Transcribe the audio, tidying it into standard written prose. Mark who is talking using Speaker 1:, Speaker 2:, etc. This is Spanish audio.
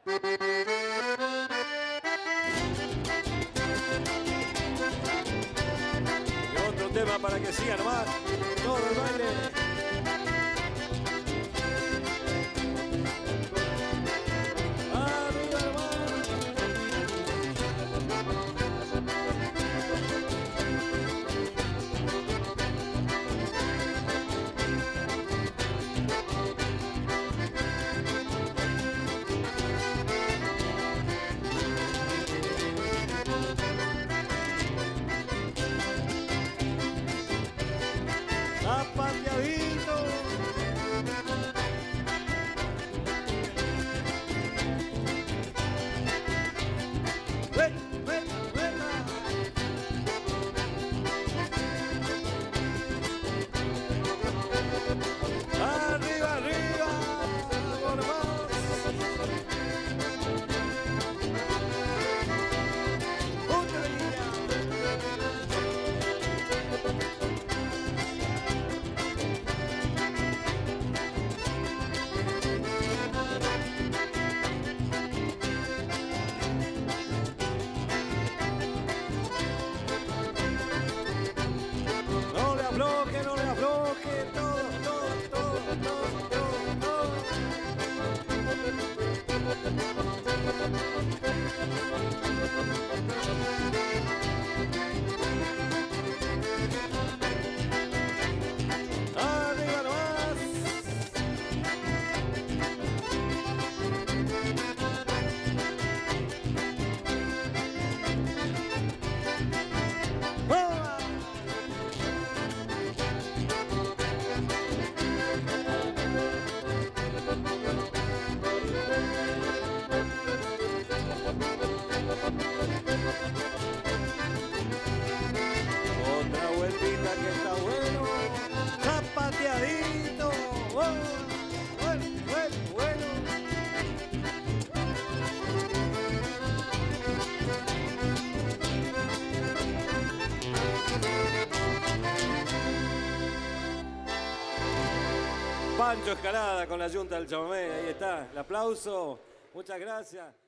Speaker 1: Y otro tema para que siga nomás todo el baile. Zapateadito. Arriba, arriba, por más. Otra línea. No le afloje, no le afloje, todo, todo, todo, todo, todo, todo. Arriba nomás. ¡Boa! Otra vueltita que está bueno. Zapateadito. Oh, bueno, bueno, bueno. Pancho Escalada con la Yunta del Chamamé. Ahí está. El aplauso. Muchas gracias.